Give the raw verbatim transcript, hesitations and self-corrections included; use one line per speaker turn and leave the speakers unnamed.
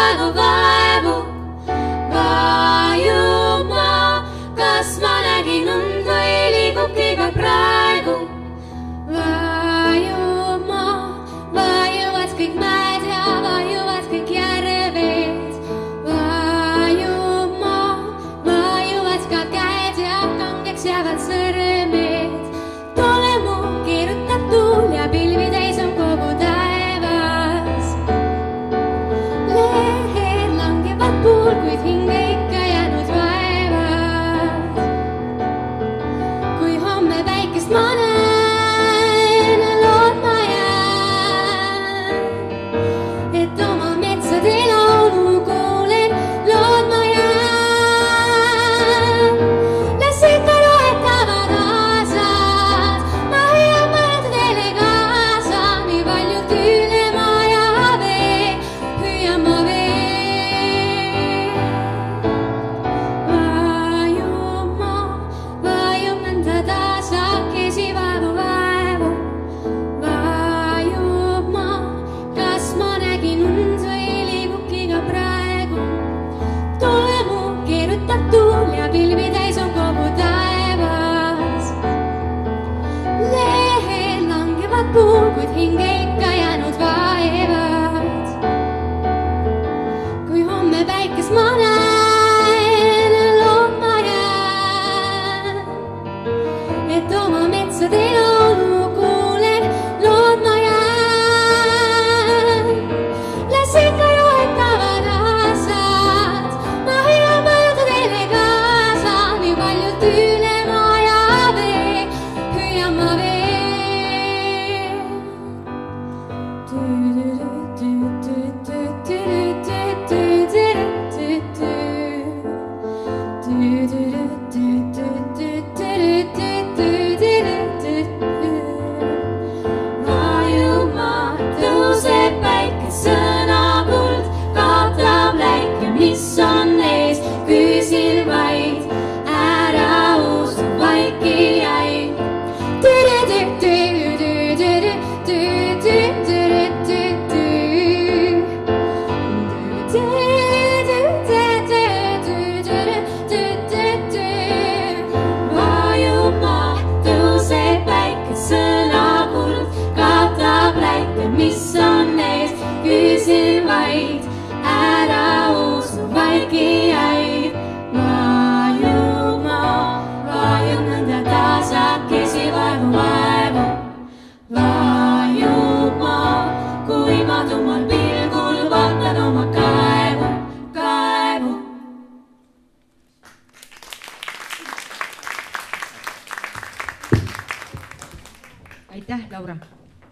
vaevu, vaevu vajuma. Kas ma nägin und või liigub iga praegu? Vajuma, vajuvad kõik mäed ja vajuvad kõik järved. Vajuma, vajuvad ka käed ja kangeks jäävad sõrmed. Tole mu keerutab tuul ja pilvi täis on kogu taevas. Leher langevad puul, kuid hinge ikka jäänud vaevad. Kui homme päikest ma näen, lootma jään, et oma metsade laulu kuulen, lootma jään. Las ikka loetavad aastad, ma hüüan mõttele kaasa, nii paljult üle maa ja vee, hüüan ma veel. Vajuma, vajub nõnda tasakesi vaevu, vaevu. Vajub ma, kas ma nägin und või liigubki ka praegu? Tule mu keerutab tuul ja pilvi täis on kogu taevas. Lehed langevad puul, kuid hinge ikka jäänud vaevad. Kui homme päikest ma näen, lootma jään, et oma metsade laulu kuulen, lootma jään. Las ikka loetavad aastad, ma hüüan mõttele kaasa, nii paljult üle maa ja vee, hüüan ma veel. Vajuma, tõuseb päike sõnakuld, kaotab läike, mis on ees, küsil vaid, ära usu, vaiki jäi. Vajuma, tõuseb päike sõnakuld, kaotab läike, mis on ees, küsil vaid, ära usu, vaiki jäi. Vajuma, vajub nõnda tasakesi vaevu, vaevu. Vajuma, kui ma tummal pilgul vaatan oma kaevu, kaevu.
Aitäh, Laura!